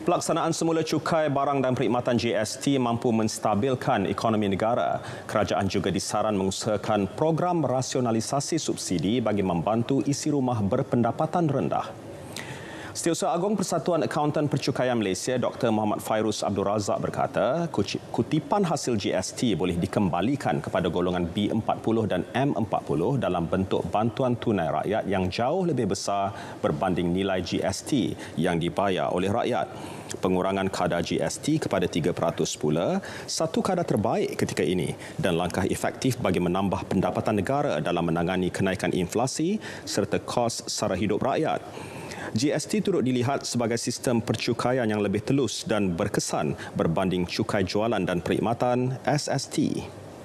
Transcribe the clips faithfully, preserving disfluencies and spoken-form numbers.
Pelaksanaan semula cukai barang dan perkhidmatan G S T mampu menstabilkan ekonomi negara. Kerajaan juga disaran mengusahakan program rasionalisasi subsidi bagi membantu isi rumah berpendapatan rendah. Setiausaha Agong Persatuan Akauntan Percukaian Malaysia, Doktor Muhammad Fairuz Abdul Razak berkata, kutipan hasil G S T boleh dikembalikan kepada golongan B empat puluh dan M empat puluh dalam bentuk bantuan tunai rakyat yang jauh lebih besar berbanding nilai G S T yang dibayar oleh rakyat. Pengurangan kadar G S T kepada tiga peratus pula satu kadar terbaik ketika ini dan langkah efektif bagi menambah pendapatan negara dalam menangani kenaikan inflasi serta kos sara hidup rakyat. G S T turut dilihat sebagai sistem percukaian yang lebih telus dan berkesan berbanding cukai jualan dan perkhidmatan S S T.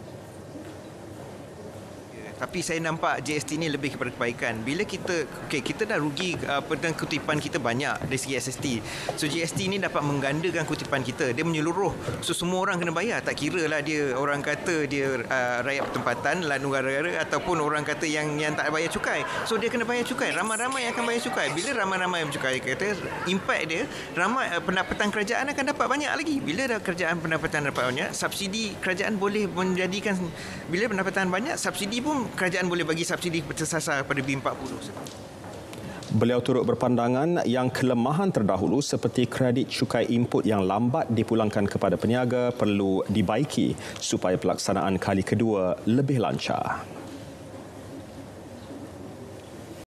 Tapi saya nampak G S T ni lebih kepada kebaikan. Bila kita okay, kita dah rugi apa dan kutipan kita banyak dari segi S S T. So G S T ni dapat menggandakan kutipan kita. Dia menyeluruh. So semua orang kena bayar. Tak kira lah dia orang kata dia uh, rakyat pertempatan, lalu negara ataupun orang kata yang yang tak bayar cukai. So dia kena bayar cukai. Ramai-ramai yang akan bayar cukai. Bila ramai-ramai yang bercukai, kata impact dia ramai uh, pendapatan kerajaan akan dapat banyak lagi. Bila dah kerajaan pendapatan dapat banyak, subsidi kerajaan boleh menjadikan bila pendapatan banyak, subsidi pun kerajaan boleh bagi subsidi tersasar pada B empat puluh. Beliau turut berpandangan yang kelemahan terdahulu seperti kredit cukai input yang lambat dipulangkan kepada peniaga perlu dibaiki supaya pelaksanaan kali kedua lebih lancar.